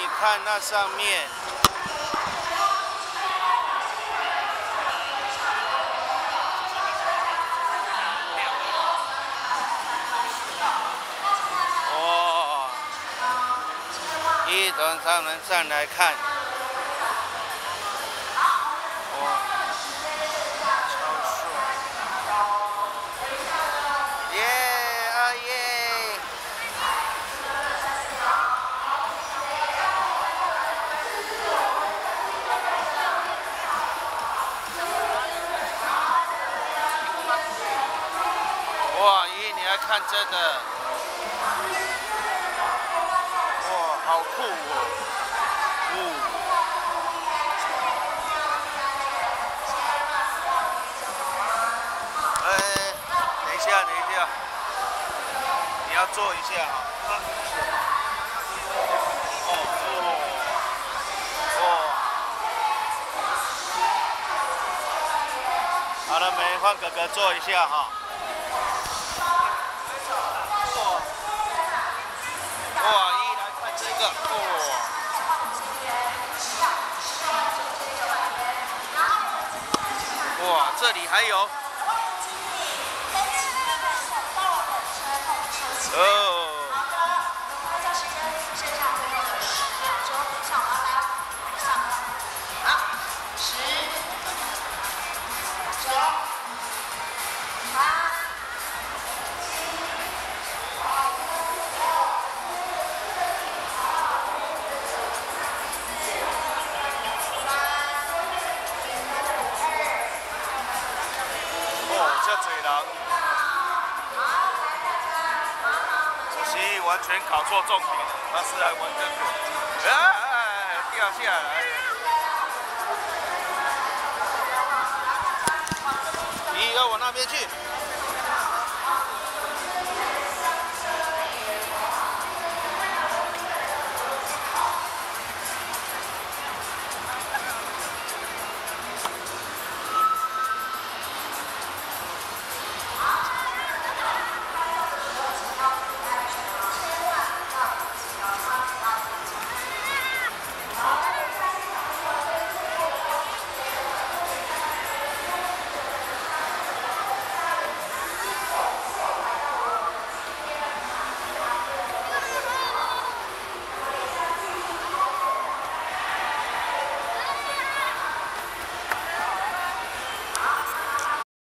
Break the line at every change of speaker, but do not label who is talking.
看那上面，哇！一等上人上来看，哇，超帅！耶啊耶！ 哇，咦，你还看这个？哇，好酷哦！等一下，等一下，你要坐一下啊。好了没？换哥哥坐一下哈。 哇，一来看这个，哇，这里还有，哦，这嘴狼，可惜完全搞错重点，他是来玩这个，掉下来了。你要往那边去。